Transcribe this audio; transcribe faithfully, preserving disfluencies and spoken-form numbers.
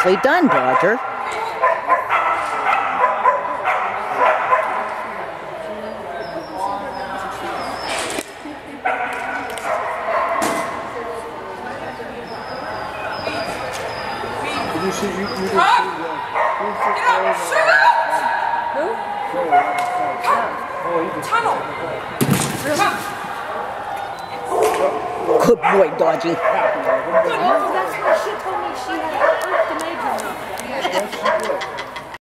Nicely done, Dodger. You should, you, you can see that. Get up! Shut up! Who? Oh, he tunnel! Good boy, Dodgy. Oh, that's what she told me.